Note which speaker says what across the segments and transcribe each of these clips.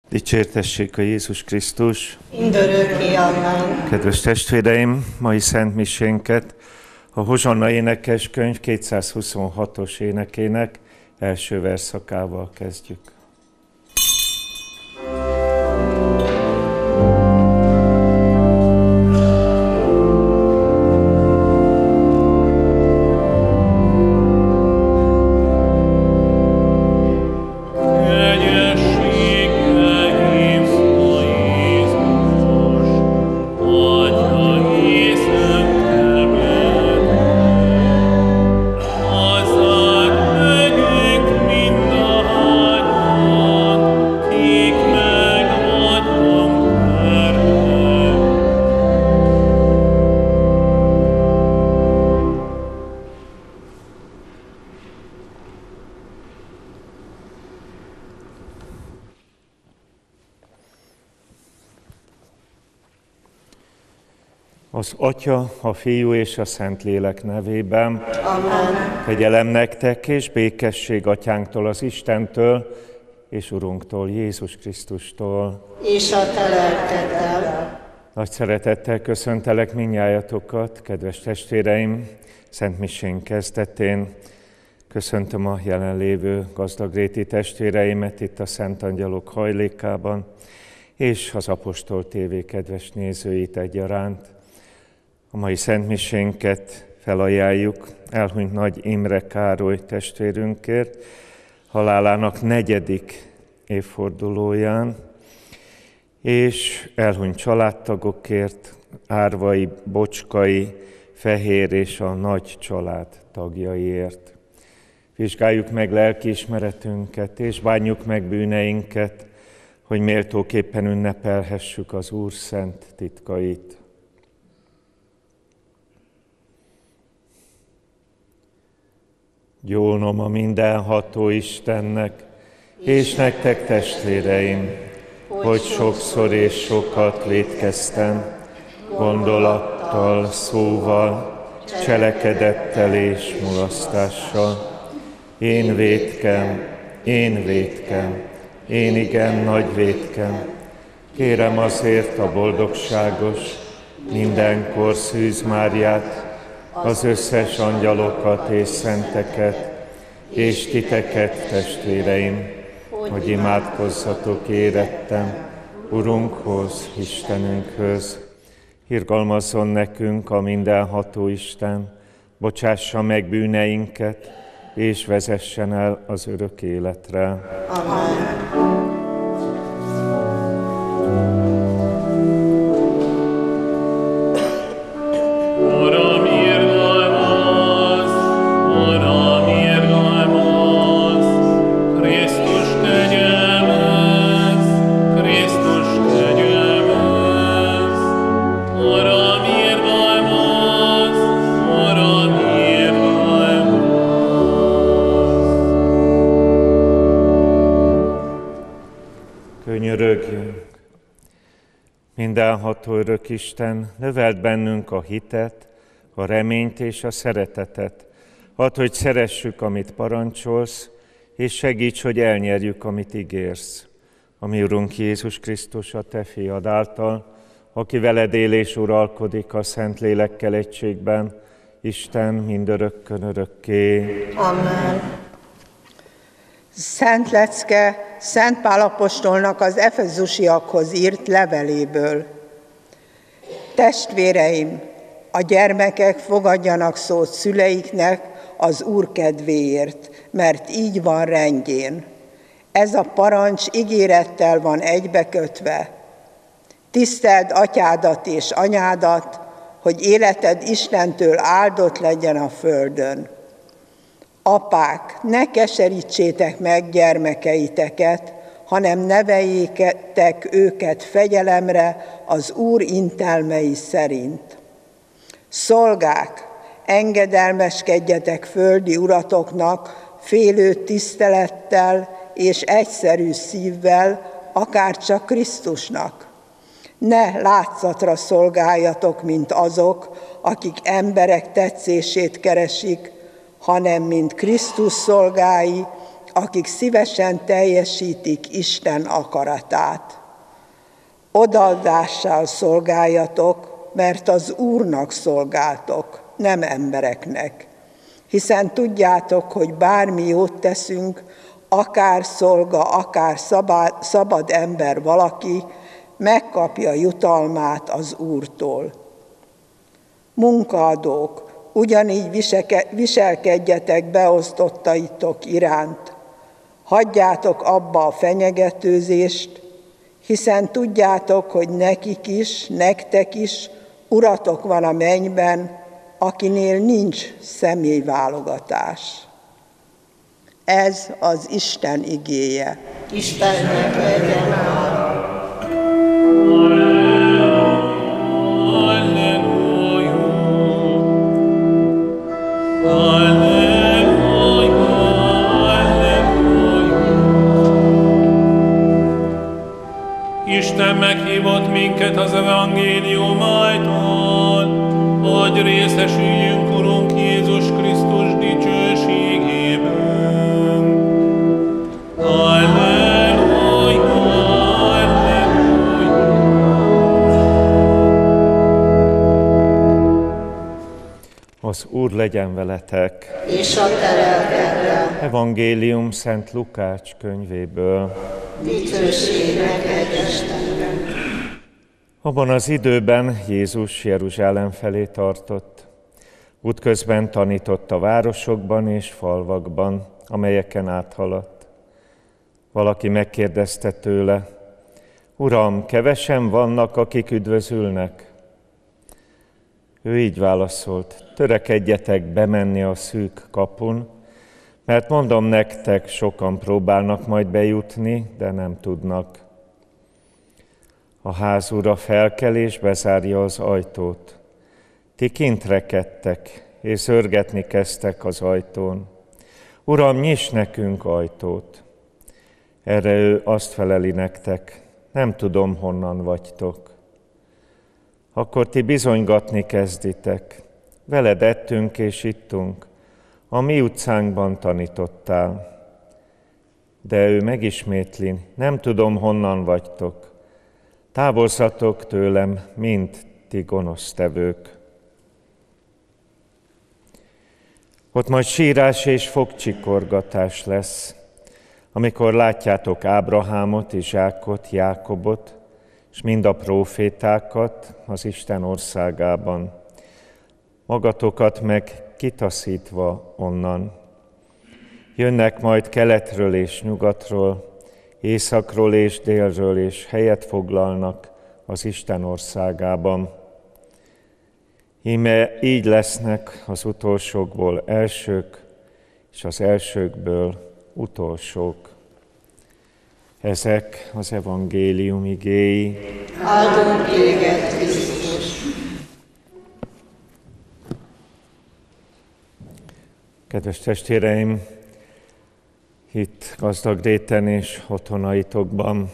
Speaker 1: Dicsértessék a Jézus Krisztus!
Speaker 2: Mindörökké, amen.
Speaker 1: Kedves testvéreim, mai Szent Misénket a Hozsanna énekeskönyv 226-os énekének első versszakával kezdjük. Az Atya, a Fiú és a Szentlélek nevében.
Speaker 2: Amen.
Speaker 1: Kegyelem nektek és békesség Atyánktól, az Istentől és Urunktól, Jézus Krisztustól.
Speaker 2: És a te lelkeddel.
Speaker 1: Nagy szeretettel köszöntelek mindnyájatokat, kedves testvéreim, Szent Misén kezdetén. Köszöntöm a jelenlévő gazdagréti testvéreimet itt a Szent Angyalok hajlékában, és az Apostol TV kedves nézőit egyaránt. A mai Szent Misénket felajánljuk elhunyt Nagy Imre Károly testvérünkért, halálának 4. évfordulóján, és elhunyt családtagokért, Árvai, Bocskai, Fehér és a nagy család tagjaiért. Vizsgáljuk meg lelkiismeretünket, és bánjuk meg bűneinket, hogy méltóképpen ünnepelhessük az Úr szent titkait. Gyónom a mindenható Istennek, és nektek testvéreim, hogy sokszor és sokat vétkeztem, gondolattal, szóval, cselekedettel és mulasztással. Én vétkem, én igen nagy vétkem. Kérem azért a boldogságos, mindenkor Szűz Máriát, az összes angyalokat és szenteket, és titeket, testvéreim, hogy imádkozzatok érettem Urunkhoz, Istenünkhöz. Irgalmazzon nekünk a mindenható Isten, bocsássa meg bűneinket, és vezessen el az örök életre.
Speaker 2: Amen.
Speaker 1: Könyörögjünk! Mindenható örök Isten, növeld bennünk a hitet, a reményt és a szeretetet. Add, hogy szeressük, amit parancsolsz, és segíts, hogy elnyerjük, amit ígérsz. A mi Urunk Jézus Krisztus, a te fiad által, aki veled él és uralkodik a Szentlélekkel egységben, Isten mindörökkön örökké.
Speaker 2: Amen.
Speaker 3: Szent lecke Szent Pál apostolnak az efezusiakhoz írt leveléből. Testvéreim, a gyermekek fogadjanak szót szüleiknek az Úr kedvéért, mert így van rendjén. Ez a parancs ígérettel van egybekötve. Tiszteld atyádat és anyádat, hogy életed Istentől áldott legyen a földön. Apák, ne keserítsétek meg gyermekeiteket, hanem neveljétek őket fegyelemre az Úr intelmei szerint. Szolgák, engedelmeskedjetek földi uratoknak félő tisztelettel és egyszerű szívvel, akárcsak Krisztusnak. Ne látszatra szolgáljatok, mint azok, akik emberek tetszését keresik, hanem mint Krisztus szolgái, akik szívesen teljesítik Isten akaratát. Odaadással szolgáljatok, mert az Úrnak szolgáltok, nem embereknek. Hiszen tudjátok, hogy bármi jót teszünk, akár szolga, akár szabad ember valaki, megkapja jutalmát az Úrtól. Munkaadók, ugyanígy viselkedjetek beosztottaitok iránt. Hagyjátok abba a fenyegetőzést, hiszen tudjátok, hogy nekik is, nektek is uratok van a mennyben, akinél nincs személyválogatás. Ez az Isten igéje.
Speaker 2: Istennek legyen hála.
Speaker 4: Isten meghívott minket az evangélium ajtón, hogy részesüljünk Urunk Jézus Krisztus dicsőségében. Halleluja, halleluja.
Speaker 1: Az Úr legyen veletek.
Speaker 2: És a te lelkeddel.
Speaker 1: Evangélium Szent Lukács könyvéből.
Speaker 2: Dicsőség neked, Istennek.
Speaker 1: Abban az időben Jézus Jeruzsálem felé tartott. Útközben tanított a városokban és falvakban, amelyeken áthaladt. Valaki megkérdezte tőle: Uram, kevesen vannak, akik üdvözülnek? Ő így válaszolt: törekedjetek bemenni a szűk kapun, mert mondom nektek, sokan próbálnak majd bejutni, de nem tudnak. A ház ura felkel és bezárja az ajtót. Ti kint rekedtek, és zörgetni kezdtek az ajtón. Uram, nyiss nekünk ajtót! Erre ő azt feleli nektek: nem tudom, honnan vagytok. Akkor ti bizonygatni kezditek. Veled ettünk és ittunk, a mi utcánkban tanítottál. De ő megismétli: nem tudom, honnan vagytok. Távozzatok tőlem, mind ti gonosztevők. Ott majd sírás és fogcsikorgatás lesz, amikor látjátok Ábrahámot, Izsákot, Jákobot, és mind a prófétákat az Isten országában. Magatokat meg kitaszítva onnan. Jönnek majd keletről és nyugatról, északról és délről, és helyet foglalnak az Isten országában. Íme így lesznek az utolsókból elsők, és az elsőkből utolsók. Ezek az evangélium igéi.
Speaker 2: Áldunk téged, Krisztus!
Speaker 1: Kedves testvéreim, itt Gazdagréten és otthonaitokban,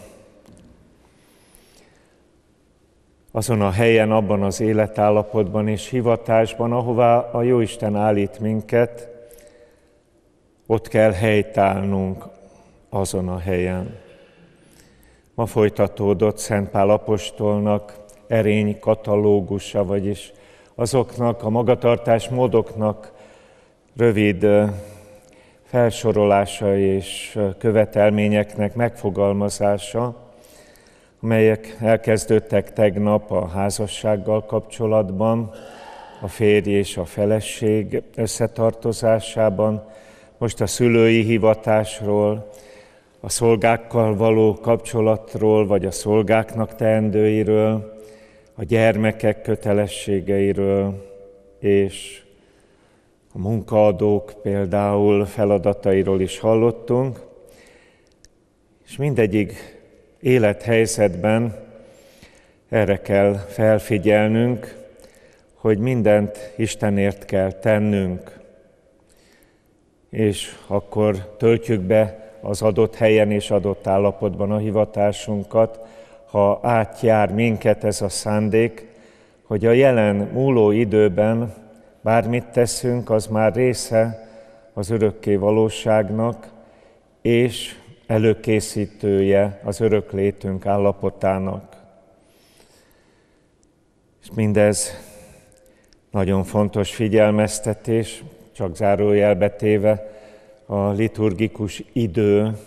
Speaker 1: azon a helyen, abban az életállapotban és hivatásban, ahová a Jóisten állít minket, ott kell helytállnunk azon a helyen. Ma folytatódott Szent Pál apostolnak erény katalógusa, vagyis azoknak a magatartás módoknak rövid felsorolása és követelményeknek megfogalmazása, amelyek elkezdődtek tegnap a házassággal kapcsolatban, a férj és a feleség összetartozásában, most a szülői hivatásról, a szolgákkal való kapcsolatról, vagy a szolgáknak teendőiről, a gyermekek kötelességeiről, és a munkaadók például feladatairól is hallottunk, és mindegyik élethelyzetben erre kell felfigyelnünk, hogy mindent Istenért kell tennünk, és akkor töltjük be az adott helyen és adott állapotban a hivatásunkat, ha átjár minket ez a szándék, hogy a jelen múló időben bármit teszünk, az már része az örökké valóságnak, és előkészítője az örök létünk állapotának. És mindez nagyon fontos figyelmeztetés, csak zárójelbe téve a liturgikus idő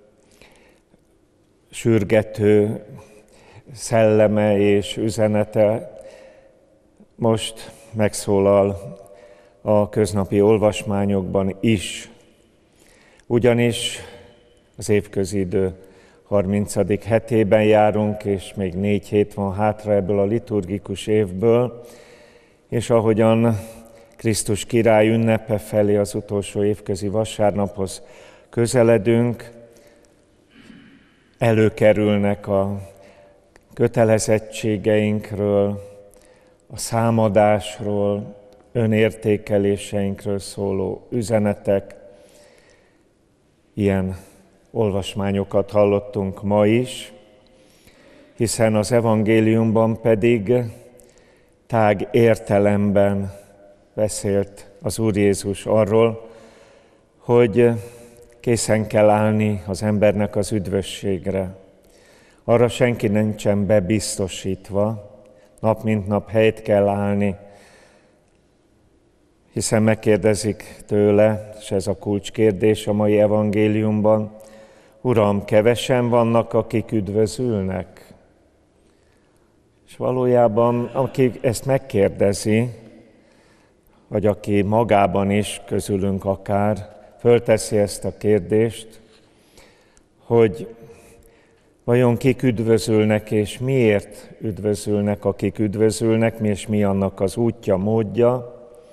Speaker 1: sürgető szelleme és üzenete most megszólal a köznapi olvasmányokban is. Ugyanis az évközi idő 30. hetében járunk, és még 4 hét van hátra ebből a liturgikus évből, és ahogyan Krisztus király ünnepe felé az utolsó évközi vasárnaphoz közeledünk, előkerülnek a kötelezettségeinkről, a számadásról, önértékeléseinkről szóló üzenetek. Ilyen olvasmányokat hallottunk ma is, hiszen az evangéliumban pedig tág értelemben beszélt az Úr Jézus arról, hogy készen kell állni az embernek az üdvösségre. Arra senki nincsen bebiztosítva, nap mint nap helyt kell állni, hiszen megkérdezik tőle, és ez a kulcskérdés a mai evangéliumban, Uram, kevesen vannak, akik üdvözülnek? És valójában, aki ezt megkérdezi, vagy aki magában is, közülünk akár, fölteszi ezt a kérdést, hogy vajon kik üdvözülnek, és miért üdvözülnek, akik üdvözülnek, és mi annak az útja, módja.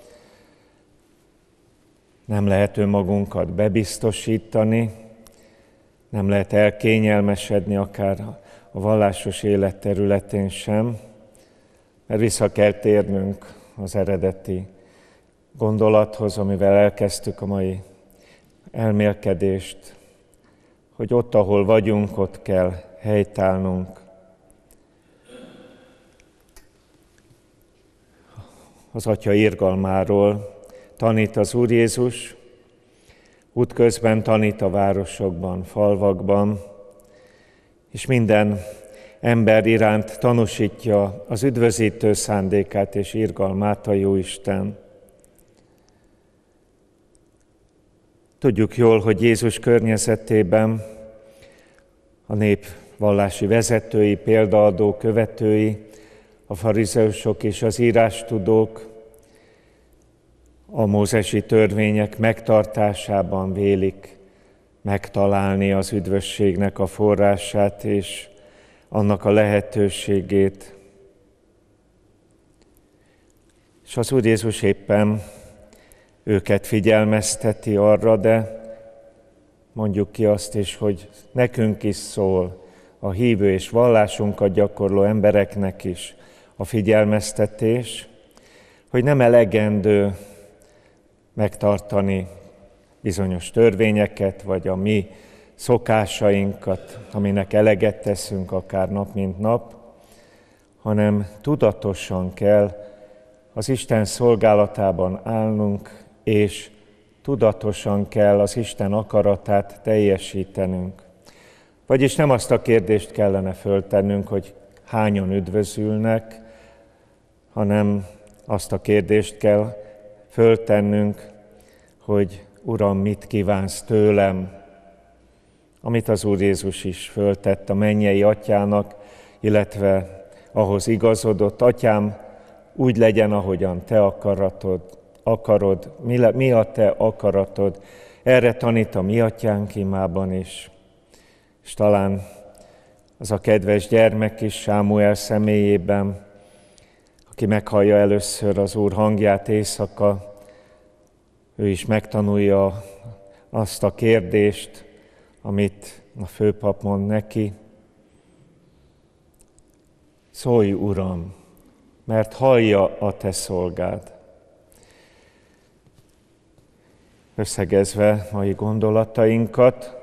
Speaker 1: Nem lehet önmagunkat bebiztosítani, nem lehet elkényelmesedni akár a vallásos élet területén sem, mert vissza kell térnünk az eredeti gondolathoz, amivel elkezdtük a mai elmélkedést, hogy ott, ahol vagyunk, ott kell helytállnunk. Az Atya irgalmáról tanít az Úr Jézus, útközben tanít a városokban, falvakban, és minden ember iránt tanúsítja az üdvözítő szándékát és irgalmát a Jóisten. Tudjuk jól, hogy Jézus környezetében a nép vallási vezetői, példaadó követői, a farizeusok és az írástudók a mózesi törvények megtartásában vélik megtalálni az üdvösségnek a forrását és annak a lehetőségét. És az Úr Jézus éppen őket figyelmezteti arra, de mondjuk ki azt is, hogy nekünk is szól, a hívő és vallásunkat gyakorló embereknek is a figyelmeztetés, hogy nem elegendő megtartani bizonyos törvényeket, vagy a mi szokásainkat, aminek eleget teszünk akár nap mint nap, hanem tudatosan kell az Isten szolgálatában állnunk, és tudatosan kell az Isten akaratát teljesítenünk. Vagyis nem azt a kérdést kellene föltennünk, hogy hányan üdvözülnek, hanem azt a kérdést kell föltennünk, hogy Uram, mit kívánsz tőlem? Amit az Úr Jézus is föltett a mennyei Atyának, illetve ahhoz igazodott: Atyám, úgy legyen, ahogyan te akarod, mi a te akaratod. Erre tanít a mi atyánk imában is. És talán az a kedves gyermek is Sámuel személyében, aki meghallja először az Úr hangját éjszaka, ő is megtanulja azt a kérdést, amit a főpap mond neki. Szólj, Uram, mert hallja a te szolgád. Összegezve mai gondolatainkat,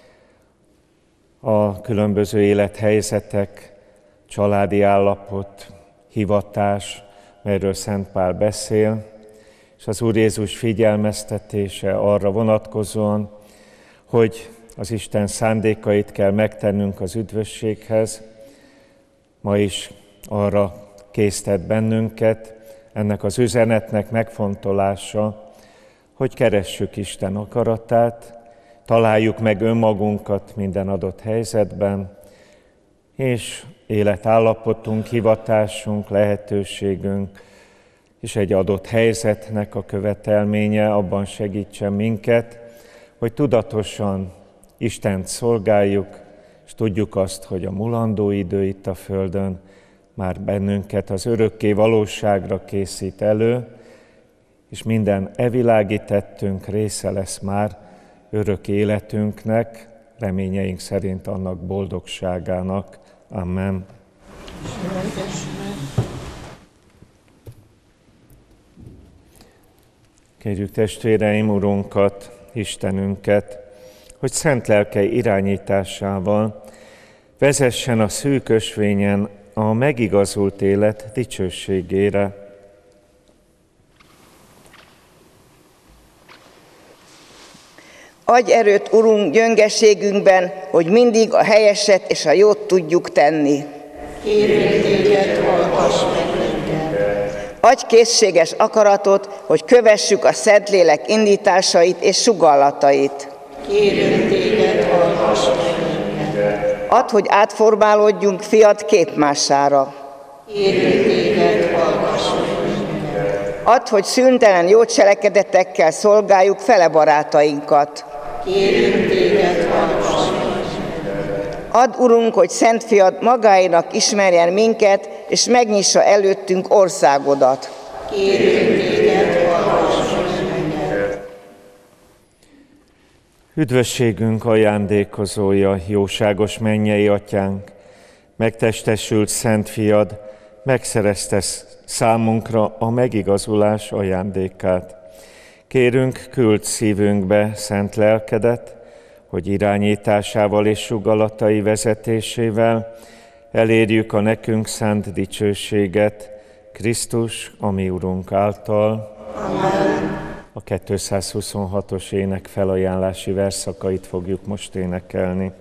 Speaker 1: a különböző élethelyzetek, családi állapot, hivatás, melyről Szent Pál beszél, és az Úr Jézus figyelmeztetése arra vonatkozóan, hogy az Isten szándékait kell megtennünk az üdvösséghez. Ma is arra késztet bennünket ennek az üzenetnek megfontolása, hogy keressük Isten akaratát, találjuk meg önmagunkat minden adott helyzetben, és életállapotunk, hivatásunk, lehetőségünk és egy adott helyzetnek a követelménye abban segítsen minket, hogy tudatosan Istent szolgáljuk, és tudjuk azt, hogy a mulandó idő itt a Földön már bennünket az örökké valóságra készít elő, és minden evilági tettünk része lesz már örök életünknek, reményeink szerint annak boldogságának. Amen. Kérjük testvéreim, Urunkat, Istenünket, hogy szent lelke irányításával vezessen a szűk ösvényen a megigazult élet dicsőségére.
Speaker 5: Adj erőt, Urunk, gyöngeségünkben, hogy mindig a helyeset és a jót tudjuk tenni.
Speaker 2: Kérünk téged, hallgass meg minket.
Speaker 5: Adj készséges akaratot, hogy kövessük a Szentlélek indításait és sugallatait.
Speaker 2: Kérünk téged, hallgass meg minket.
Speaker 5: Add, hogy átformálódjunk fiad képmására.
Speaker 2: Kérünk téged, hallgass meg minket.
Speaker 5: Add, hogy szüntelen jó cselekedetekkel szolgáljuk fele barátainkat.
Speaker 2: Kérünk téged, hallgass meg minket.
Speaker 5: Add, Urunk, hogy Szent Fiad magáénak ismerjen minket, és megnyissa előttünk országodat.
Speaker 2: Kérünk téged, hallgass meg minket.
Speaker 1: Üdvösségünk ajándékozója, jóságos mennyei Atyánk, megtestesült Szent Fiad, megszerezte számunkra a megigazulás ajándékát. Kérünk, küld szívünkbe szent lelkedet, hogy irányításával és sugalatai vezetésével elérjük a nekünk szánt dicsőséget Krisztus, a mi Urunk által.
Speaker 2: Amen.
Speaker 1: A 226-os ének felajánlási versszakait fogjuk most énekelni.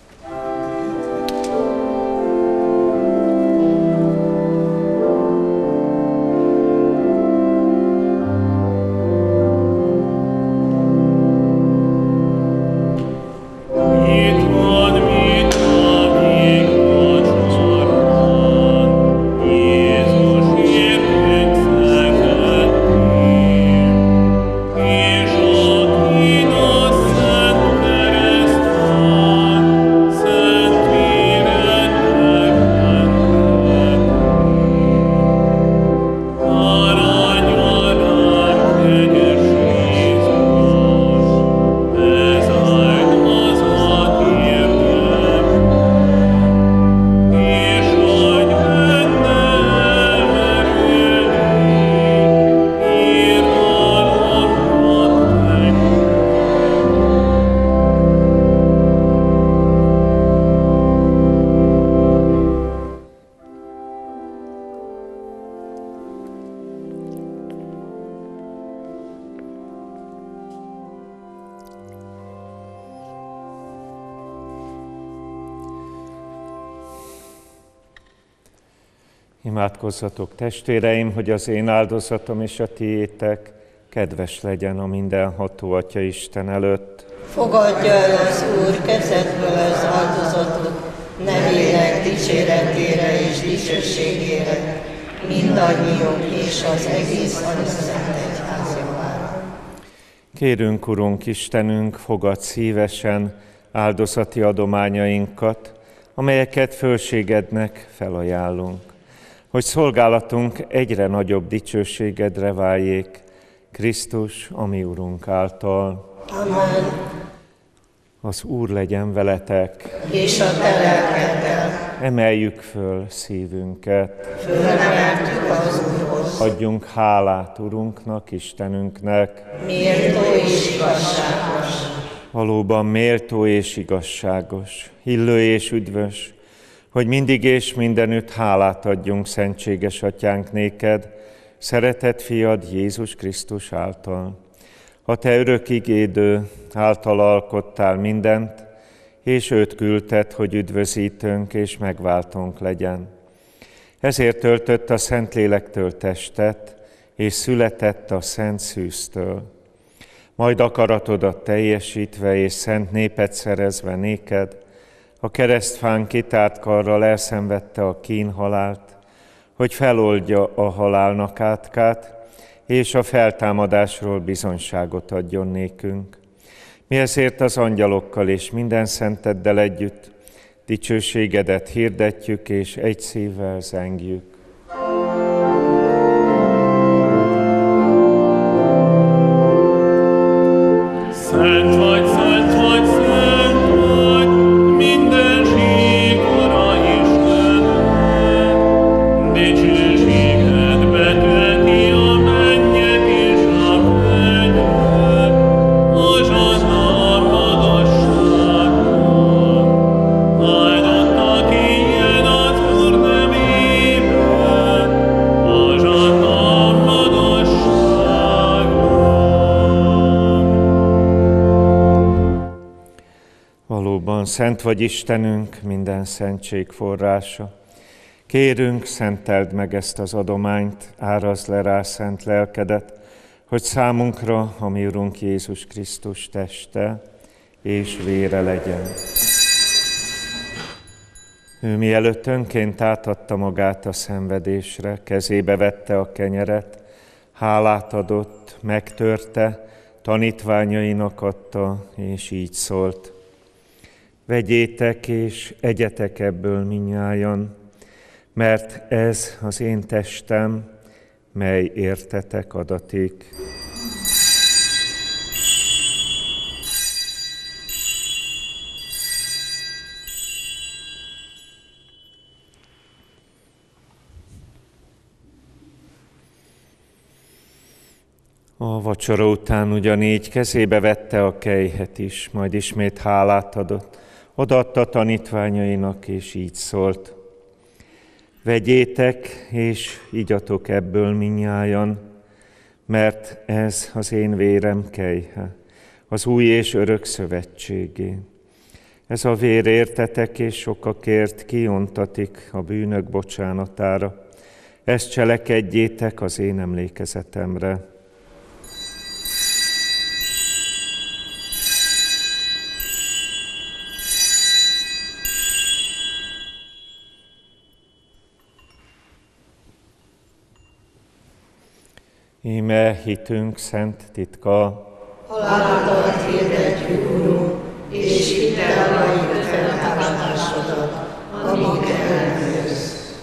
Speaker 1: Imádkozzatok, testvéreim, hogy az én áldozatom és a tiétek kedves legyen a mindenható Atya Isten előtt.
Speaker 2: Fogadja el az Úr kezedből az áldozatot, nevének dicséretére és dicsőségére, mindannyiunk és az egész Szent Egyház javára.
Speaker 1: Kérünk, Urunk Istenünk, fogadd szívesen áldozati adományainkat, amelyeket fölségednek felajánlunk, hogy szolgálatunk egyre nagyobb dicsőségedre váljék, Krisztus, a mi Urunk által.
Speaker 2: Amen.
Speaker 1: Az Úr legyen veletek.
Speaker 2: És a te lelkeddel.
Speaker 1: Emeljük föl szívünket.
Speaker 2: Fölemeltük az Úrhoz.
Speaker 1: Adjunk hálát Urunknak, Istenünknek.
Speaker 2: Méltó és igazságos.
Speaker 1: Valóban méltó és igazságos, hillő és üdvös, hogy mindig és mindenütt hálát adjunk, szentséges Atyánk néked, szeretett fiad Jézus Krisztus által. Ha te örök igédő által alkottál mindent, és őt küldted, hogy üdvözítőnk és megváltónk legyen. Ezért töltött a Szentlélektől testet, és született a Szent Szűztől. Majd akaratodat teljesítve és szent népet szerezve néked, a keresztfán kitárt karral elszenvedte a kínhalált, hogy feloldja a halálnak átkát, és a feltámadásról bizonyságot adjon nékünk. Mi ezért az angyalokkal és minden szenteddel együtt dicsőségedet hirdetjük és egy szívvel zengjük.
Speaker 4: Szent vagy, szent vagy, szent vagy, mindenség Ura Istened, dicsőséged betölti a mennyet és a földet, hozsanna magasságban. Áldottak éljen az Úr nevében, hozsanna magasságban.
Speaker 1: Valóban szent vagy Istenünk, minden szentség forrása. Kérünk, szenteld meg ezt az adományt, árazd le rá szent lelkedet, hogy számunkra a mi Urunk Jézus Krisztus teste és vére legyen. Ő mielőtt önként átadta magát a szenvedésre, kezébe vette a kenyeret, hálát adott, megtörte, tanítványainak adta, és így szólt: vegyétek és egyetek ebből mindnyájan, mert ez az én testem, mely értetek adatik. A vacsora után ugyanígy kezébe vette a kelyhet is, majd ismét hálát adott. Odaadta tanítványainak, és így szólt: vegyétek, és igyatok ebből mindnyájan, mert ez az én vérem kelyhe, az új és örök szövetségé. Ez a vér értetek és sokakért kiontatik a bűnök bocsánatára. Ezt cselekedjétek az én emlékezetemre. Íme hitünk szent titka.
Speaker 2: Halálodat hirdetjük, Urunk, és hittel valljuk feltámadásodat, amíg eljössz.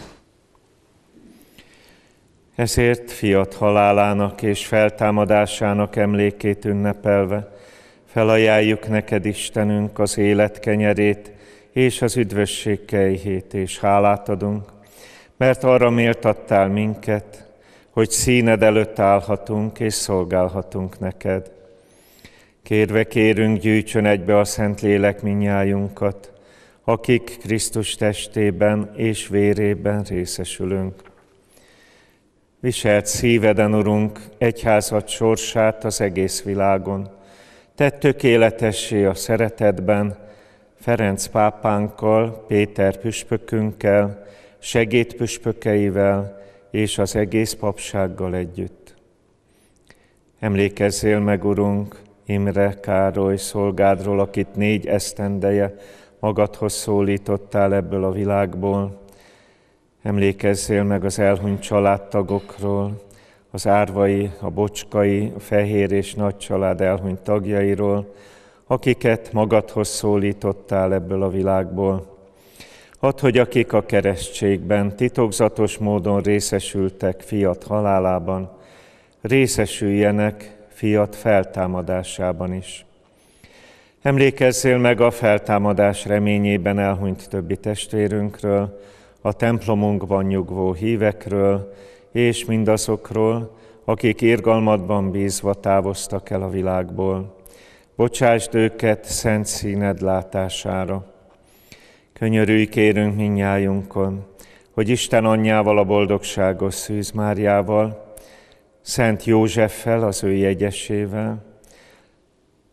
Speaker 1: Ezért fiat halálának és feltámadásának emlékét ünnepelve felajánljuk neked, Istenünk, az élet kenyerét és az üdvösség kejhét, és hálát adunk, mert arra méltattál minket, hogy színed előtt állhatunk és szolgálhatunk neked. Kérve kérünk, gyűjtsön egybe a Szentlélek mindnyájunkat, akik Krisztus testében és vérében részesülünk. Viselt szíveden, Urunk, egyházad sorsát az egész világon. Tedd tökéletessé a szeretetben, Ferenc pápánkkal, Péter püspökünkkel, segédpüspökeivel és az egész papsággal együtt. Emlékezzél meg, Urunk, Imre Károly szolgádról, akit 4 esztendeje magadhoz szólítottál ebből a világból. Emlékezzél meg az elhunyt családtagokról, az árvai, a bocskai, a fehér és nagy család elhunyt tagjairól, akiket magadhoz szólítottál ebből a világból. Add, hogy akik a keresztségben titokzatos módon részesültek fiat halálában, részesüljenek fiat feltámadásában is. Emlékezzél meg a feltámadás reményében elhunyt többi testvérünkről, a templomunkban nyugvó hívekről, és mindazokról, akik irgalmadban bízva távoztak el a világból. Bocsásd őket szent színed látására. Könyörülj kérünk mindnyájunkon, hogy Isten anyjával, a boldogságos Szűz Máriával, Szent Józseffel, az ő jegyesével,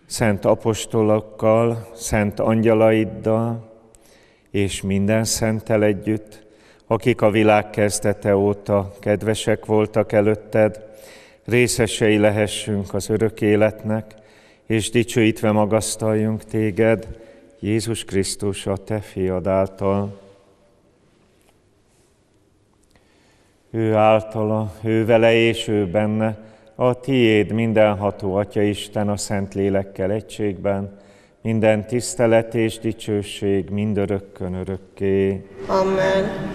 Speaker 1: szent apostolokkal, szent angyalaiddal, és minden szenttel együtt, akik a világ kezdete óta kedvesek voltak előtted, részesei lehessünk az örök életnek, és dicsőítve magasztaljunk téged, Jézus Krisztus, a te fiad által. Ő általa, ő vele és ő benne, a tiéd mindenható Atya Isten a Szent Lélekkel egységben, minden tisztelet és dicsőség mindörökkön örökké.
Speaker 2: Amen.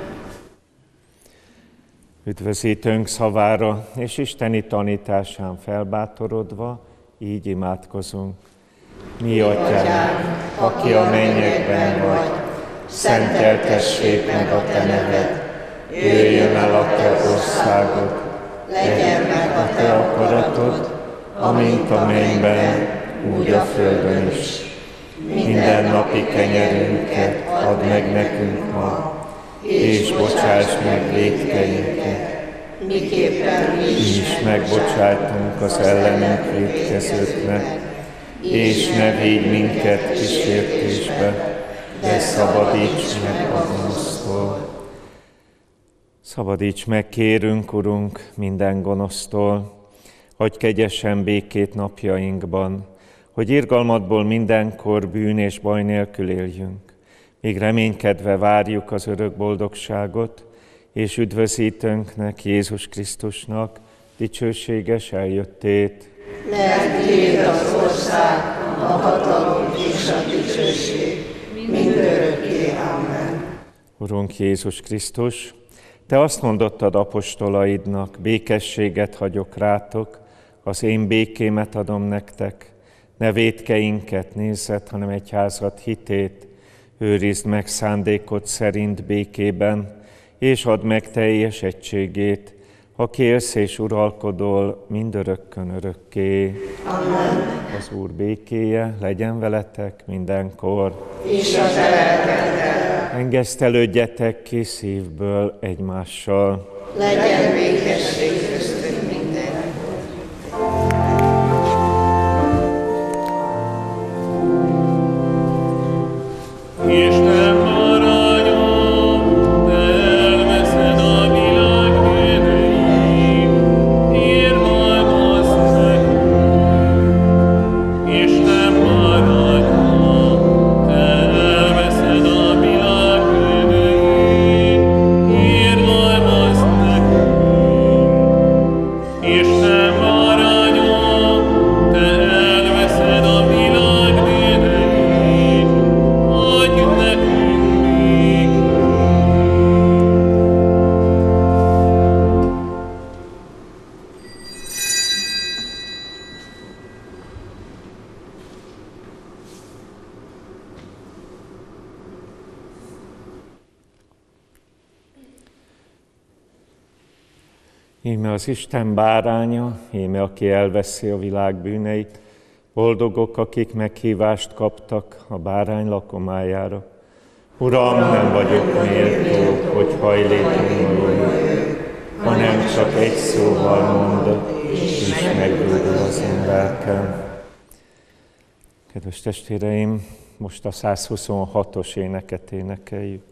Speaker 1: Üdvözítőnk szavára és isteni tanításán felbátorodva, így imádkozunk. Mi Atyánk, aki a mennyekben vagy, szenteltessék meg a te neved, jöjjön el a te országod, legyen meg a te akaratod, amint a mennyben, úgy a földön is. Minden napi kenyerünket add meg nekünk ma, és bocsáss meg vétkeinket,
Speaker 2: miképpen mi
Speaker 1: is megbocsájtunk az ellenünk vétkezőknek, és ne védj minket kísértésbe, de szabadíts meg a gonosztól. Szabadíts meg, kérünk, Urunk, minden gonosztól, hagyj kegyesen békét napjainkban, hogy irgalmadból mindenkor bűn és baj nélkül éljünk, míg reménykedve várjuk az örök boldogságot, és üdvözítőnknek, Jézus Krisztusnak dicsőséges eljöttét.
Speaker 2: Mert tiéd az ország, a hatalom és a dicsőség, mindörökké. Amen.
Speaker 1: Urunk Jézus Krisztus, te azt mondottad apostolaidnak, békességet hagyok rátok, az én békémet adom nektek, ne vétkeinket nézzed, hanem egyházad hitét, őrizd meg szándékod szerint békében, és add meg teljes egységét, aki élsz és uralkodol mindörökkön örökké.
Speaker 2: Amen.
Speaker 1: Az Úr békéje legyen veletek mindenkor.
Speaker 2: És a te lelkeddel.
Speaker 1: Engesztelődjetek ki szívből egymással.
Speaker 2: Legyen békesség köztünk mindenkor.
Speaker 4: Isten maradjon, te elveszed a világ bűneit, irgalmazz nekünk. Isten maradjon, te elveszed a világ bűneit, irgalmazz nekünk. Isten maradjon, te elveszed a világ bűneit, adj nekünk békét.
Speaker 1: Íme az Isten báránya, íme aki elveszi a világ bűneit, boldogok, akik meghívást kaptak a bárány lakomájára. Uram, nem vagyok méltó, hogy hajlékommal jöjjön, hanem csak egy szóval mondod, és meggyógyul az én lelkem. Kedves testvéreim, most a 126-os éneket énekeljük.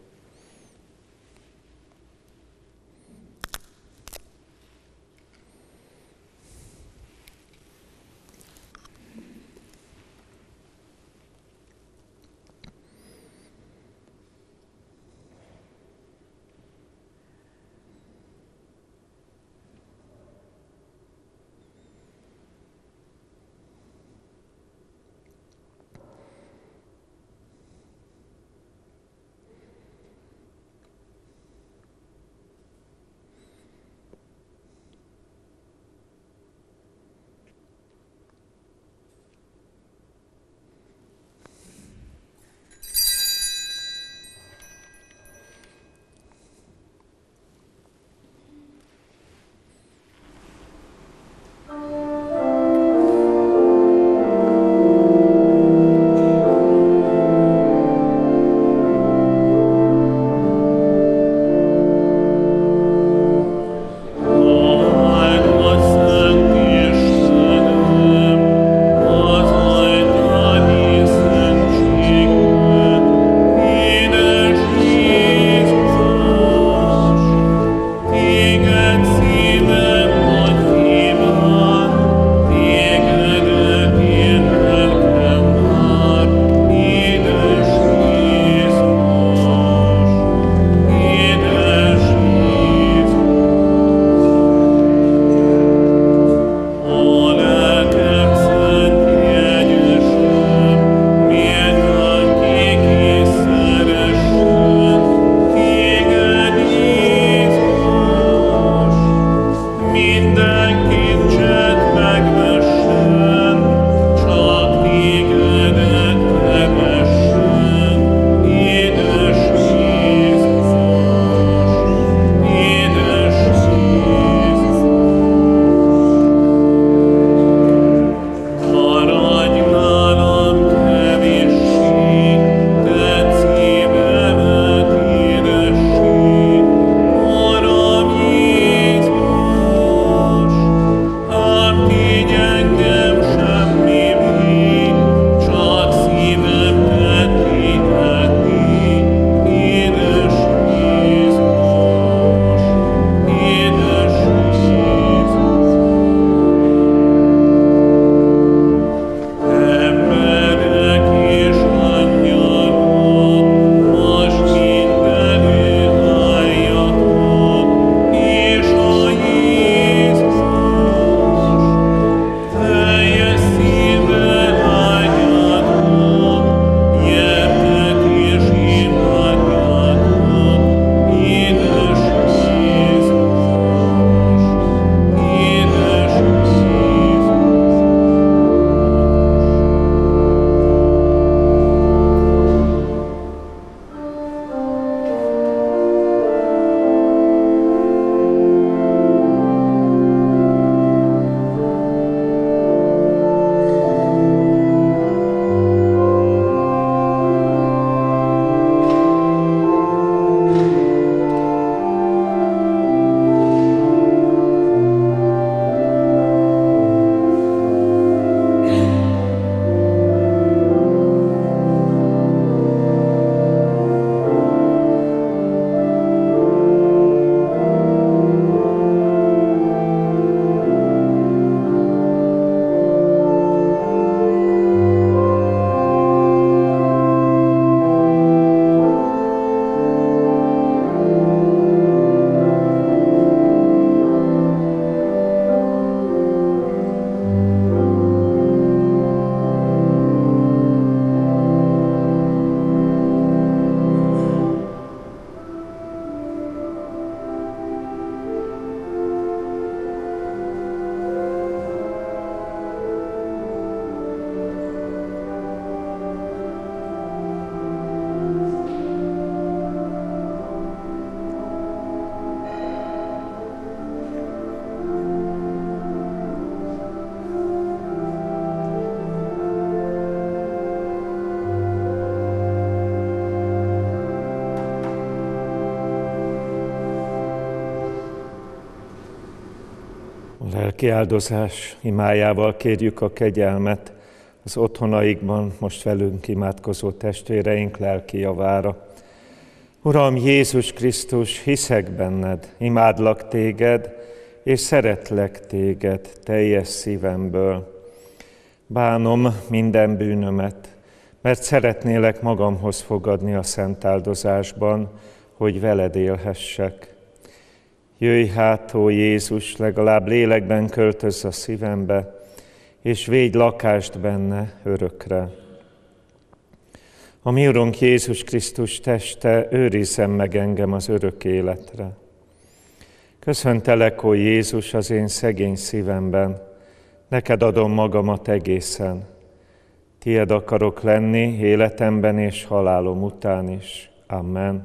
Speaker 1: A lelki áldozás imájával kérjük a kegyelmet az otthonaikban most velünk imádkozó testvéreink lelki javára. Uram Jézus Krisztus, hiszek benned, imádlak téged, és szeretlek téged teljes szívemből. Bánom minden bűnömet, mert szeretnélek magamhoz fogadni a szent áldozásban, hogy veled élhessek. Jöjj hát, ó Jézus, legalább lélekben költözz a szívembe, és védj lakást benne örökre. A mi Urunk Jézus Krisztus teste őrizzen meg engem az örök életre. Köszöntelek, ó Jézus, az én szegény szívemben, neked adom magamat egészen. Tied akarok lenni életemben és halálom után is. Amen.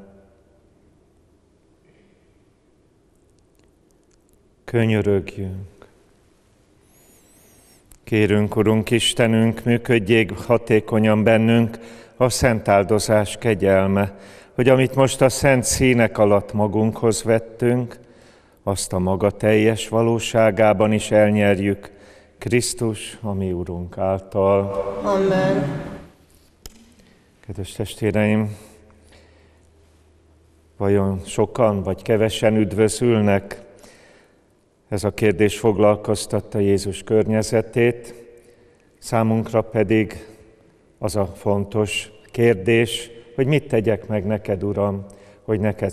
Speaker 1: Könyörögjünk. Kérünk, Urunk Istenünk, működjék hatékonyan bennünk a szent áldozás kegyelme, hogy amit most a szent színek alatt magunkhoz vettünk, azt a maga teljes valóságában is elnyerjük Krisztus, a mi Urunk által.
Speaker 2: Amen.
Speaker 1: Kedves testvéreim, vajon sokan vagy kevesen üdvözülnek? Ez a kérdés foglalkoztatta Jézus környezetét, számunkra pedig az a fontos kérdés, hogy mit tegyek meg neked, Uram, hogy neked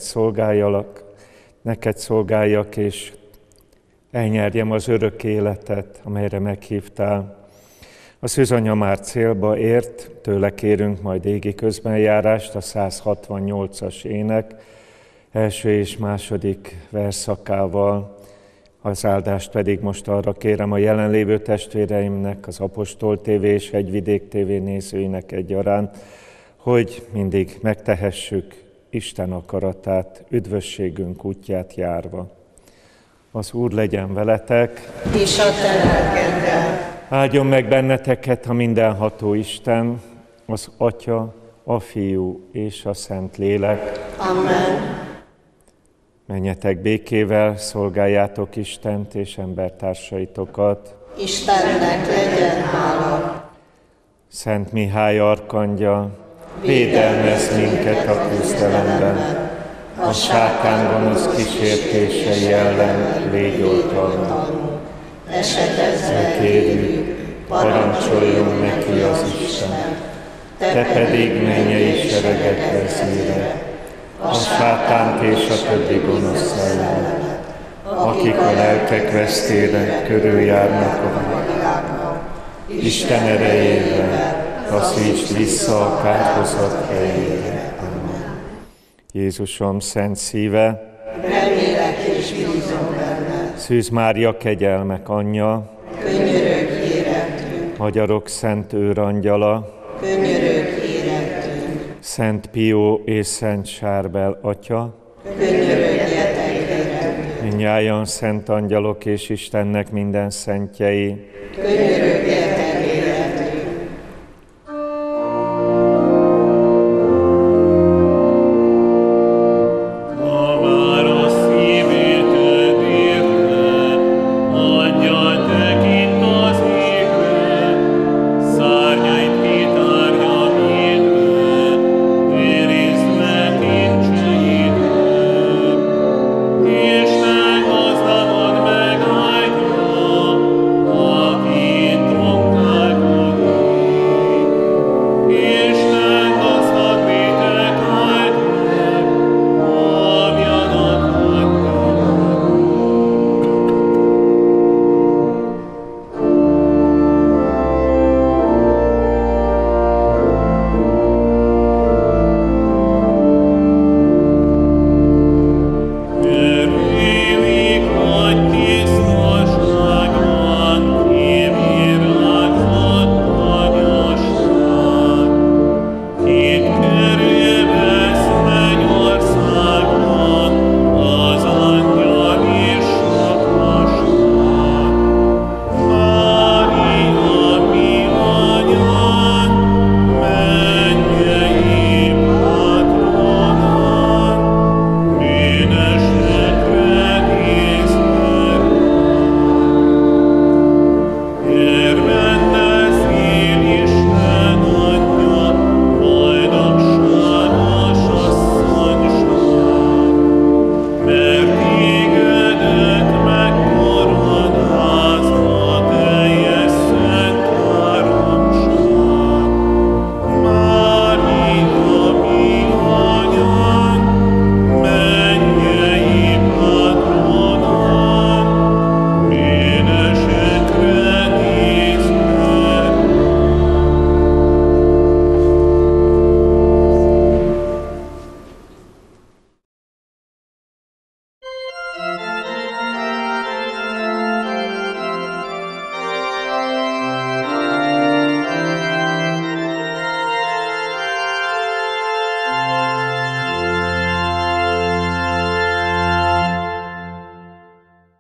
Speaker 1: szolgáljak, és elnyerjem az örök életet, amelyre meghívtál. A szűzanya már célba ért, tőle kérünk majd égi közbenjárást, a 168-as ének első és második versszakával. Az áldást pedig most arra kérem a jelenlévő testvéreimnek, az Apostol TV és Hegyvidék TV nézőinek egyaránt, hogy mindig megtehessük Isten akaratát, üdvösségünk útját járva. Az Úr legyen veletek,
Speaker 2: És a te lelkeddel.
Speaker 1: áldjon meg benneteket a mindenható Isten, az Atya, a Fiú és a Szent Lélek.
Speaker 2: Amen.
Speaker 1: Menjetek békével, szolgáljátok Istent és embertársaitokat.
Speaker 2: Istennek legyen hála.
Speaker 1: Szent Mihály arkangyal, védelmezz minket a küzdelemben, a sátán gonosz kísértései ellen légy oltalmunk.
Speaker 2: Esedezve
Speaker 1: Kérjük, parancsoljon neki az Isten, te pedig mennyei seregek vezére, a sátánt és a többi gonosz szellemet, akik a lelkek vesztére körüljárnak a világban. Isten erejével taszítsd vissza a kárhozat helyére. Amen. Jézusom szent szíve,
Speaker 2: remélek és bízom benne.
Speaker 1: Szűz Mária kegyelmek anyja,
Speaker 2: Könyörögj érettünk,
Speaker 1: magyarok szent őrangyala,
Speaker 2: könyörögj érettünk,
Speaker 1: Szent Pió és Szent Sárbel atya,
Speaker 2: könyörögjetek érettünk,
Speaker 1: mindnyájan szent angyalok és Istennek minden szentjei,
Speaker 2: könyörögjetek